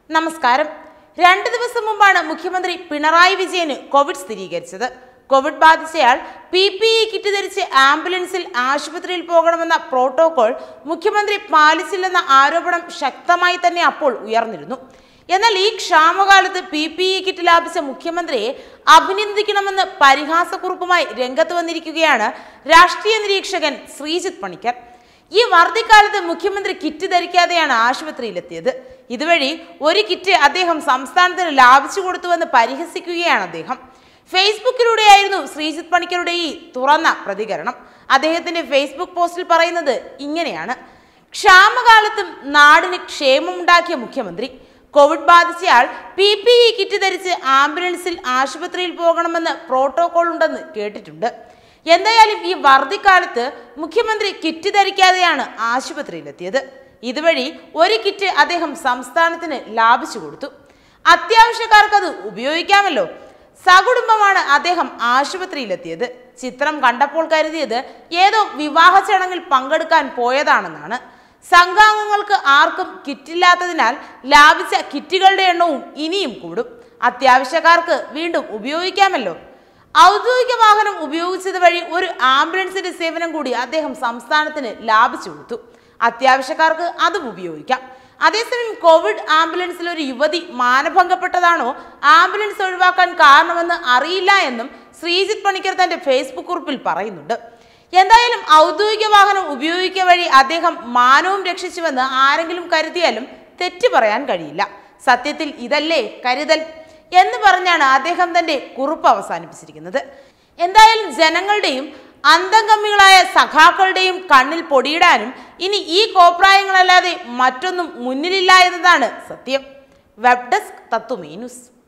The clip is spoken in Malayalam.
നമസ്കാരം. 2 ദിവസം മുമ്പാണ് മുഖ്യമന്ത്രി പിണറായി വിജയന് കോവിഡ് സ്ഥിരീകരിച്ചത്. കോവിഡ് ബാധിച്ചയാൾ PPE കിറ്റ് ധരിച്ച് ആംബുലൻസിൽ ആശുപത്രിയിൽ പോകണമെന്ന പ്രോട്ടോകോൾ മുഖ്യമന്ത്രി പാലിച്ചില്ലെന്ന ആരോപണം ശക്തമായി തന്നെ അപ്പോൾ ഉയർന്നിരുന്നു. എന്നാൽ ഈ ക്ഷാമകാലത്ത് PPE കിറ്റ് ലാഭിച്ച മുഖ്യമന്ത്രിയെ അഭിനന്ദിക്കണമെന്ന് പരിഹാസക്കുറിപ്പുമായി രംഗത്ത് വന്നിരിക്കുകയാണ് രാഷ്ട്രീയ നിരീക്ഷകൻ ശ്രീജിത്ത് പണിക്കർ. ഈ വറുതിക്കാലത്ത് മുഖ്യമന്ത്രി കിറ്റ് ധരിക്കാതെയാണ് ആശുപത്രിയിലെത്തിയത്. ഇതുവഴി ഒരു കിറ്റ് അദ്ദേഹം സംസ്ഥാനത്തിന് ലാഭിച്ചു കൊടുത്തുവെന്ന് പരിഹസിക്കുകയാണ് അദ്ദേഹം. ഫേസ്ബുക്കിലൂടെയായിരുന്നു ശ്രീജിത്ത് പണിക്കരുടെ ഈ തുറന്ന പ്രതികരണം. അദ്ദേഹത്തിന്റെ ഫേസ്ബുക്ക് പോസ്റ്റിൽ പറയുന്നത് ഇങ്ങനെയാണ്: ക്ഷാമകാലത്തും നാടിന് ക്ഷേമമുണ്ടാക്കിയ മുഖ്യമന്ത്രി. കോവിഡ് ബാധിച്ചയാൾ PPE കിറ്റ് ധരിച്ച് ആംബുലൻസിൽ ആശുപത്രിയിൽ പോകണമെന്ന് പ്രോട്ടോകോൾ ഉണ്ടെന്ന് കേട്ടിട്ടുണ്ട്. എന്തായാലും ഈ വറുതിക്കാലത്ത് മുഖ്യമന്ത്രി കിറ്റ് ധരിക്കാതെയാണ് ആശുപത്രിയിലെത്തിയത്. ഇതുവഴി ഒരു കിറ്റ് അദ്ദേഹം സംസ്ഥാനത്തിന് ലാഭിച്ചു കൊടുത്തു. അത്യാവശ്യക്കാർക്ക് അത് ഉപയോഗിക്കാമല്ലോ. സകുടുംബമാണ് അദ്ദേഹം ആശുപത്രിയിലെത്തിയത്. ചിത്രം കണ്ടപ്പോൾ കരുതിയത് ഏതോ വിവാഹ ചടങ്ങിൽ പങ്കെടുക്കാൻ പോയതാണെന്നാണ്. സംഘാംഗങ്ങൾക്ക് ആർക്കും കിറ്റില്ലാത്തതിനാൽ ലാഭിച്ച കിറ്റുകളുടെ എണ്ണവും ഇനിയും കൂടും. അത്യാവശ്യക്കാർക്ക് വീണ്ടും ഉപയോഗിക്കാമല്ലോ. ഔദ്യോഗിക വാഹനം ഉപയോഗിച്ചത് വഴി ഒരു ആംബുലൻസിന്റെ സേവനം കൂടി അദ്ദേഹം സംസ്ഥാനത്തിന് ലാഭിച്ചു കൊടുത്തു. അത്യാവശ്യക്കാർക്ക് അതും ഉപയോഗിക്കാം. അതേസമയം കോവിഡ് ആംബുലൻസിൽ ഒരു യുവതി മാനഭംഗപ്പെട്ടതാണോ ആംബുലൻസ് ഒഴിവാക്കാൻ കാരണമെന്ന് അറിയില്ല എന്നും ശ്രീജിത്ത് പണിക്കർ തന്റെ ഫേസ്ബുക്ക് കുറിപ്പിൽ പറയുന്നുണ്ട്. എന്തായാലും ഔദ്യോഗിക വാഹനം ഉപയോഗിക്കുക വഴി അദ്ദേഹം മാനവും രക്ഷിച്ചുവെന്ന് ആരെങ്കിലും കരുതിയാലും തെറ്റു പറയാൻ കഴിയില്ല. സത്യത്തിൽ ഇതല്ലേ കരുതൽ എന്ന് പറഞ്ഞാണ് അദ്ദേഹം തന്റെ കുറിപ്പ് അവസാനിപ്പിച്ചിരിക്കുന്നത്. എന്തായാലും ജനങ്ങളുടെയും അന്തംഗമ്മികളായ സഖാക്കളുടെയും കണ്ണിൽ പൊടിയിടാനും ഇനി ഈ കോപ്രായങ്ങളല്ലാതെ മറ്റൊന്നും മുന്നിലില്ല എന്നതാണ് സത്യം. Web desk Tatwamayi news.